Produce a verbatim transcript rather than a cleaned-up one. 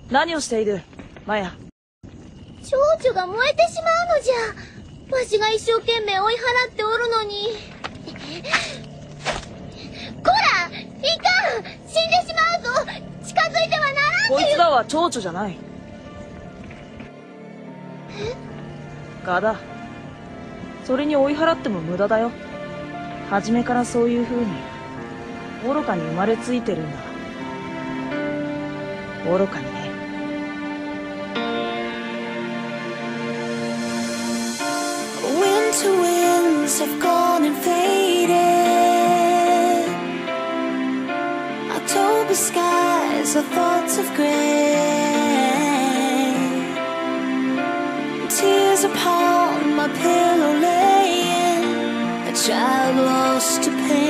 何をしているマヤ。 蝶々が燃えてしまうのじゃ。わしが一生懸命追い払っておるのに。こら、いかん、死んでしまうぞ。近づいてはならんっていう。 こいつらは蝶々じゃない。 え？ ガだ。それに追い払っても無駄だよ。初めからそういう風に愚かに生まれついてるんだ。愚かにね。 Winter winds have gone and faded. October skies are thoughts of grey. Tears upon my pillow laying, a child lost to pain.